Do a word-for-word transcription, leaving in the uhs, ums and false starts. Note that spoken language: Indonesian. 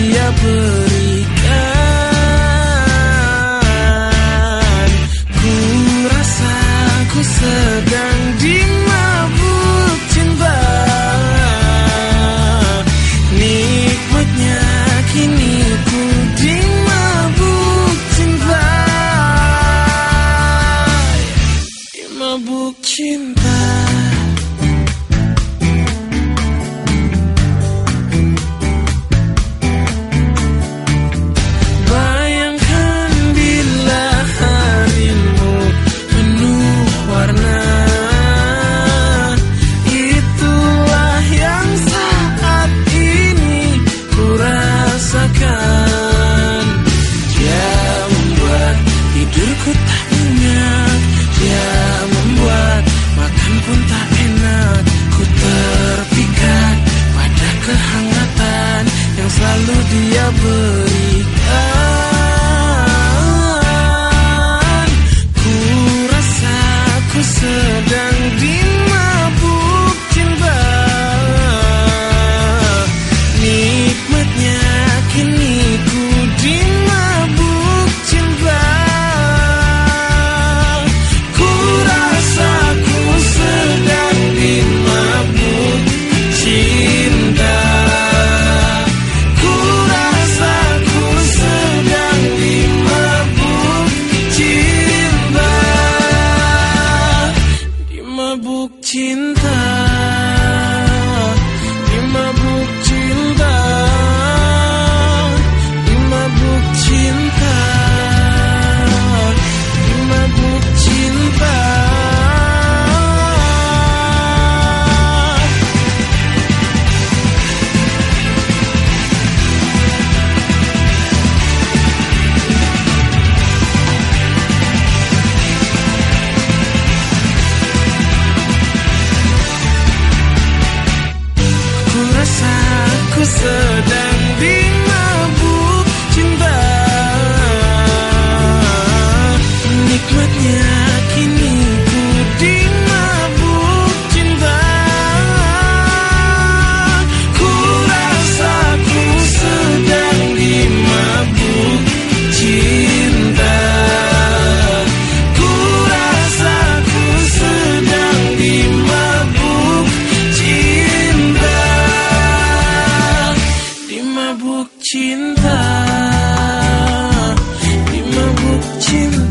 dia berikan. Ku rasa ku sedang dimabuk cinta. Nikmatnya kini ku dimabuk cinta. Dimabuk cinta. Tidurku tak nyenyak, dia membuat makan pun tak enak. Ku terpikat pada kehangatan yang selalu dia berikan. Ku rasa ku sedang dimabuk cinta. Nikmatnya kini ku dimabuk cinta. Dimabuk cinta, dimabuk cinta, dimabuk cinta, dimabuk cinta. Ku sedang dimabuk cinta. Nikmatnya kini ku dimabuk cinta. Ku rasa ku sedang dimabuk cinta. Ku rasa ku sedang dimabuk cinta. Dimabuk cinta, dimabuk cinta.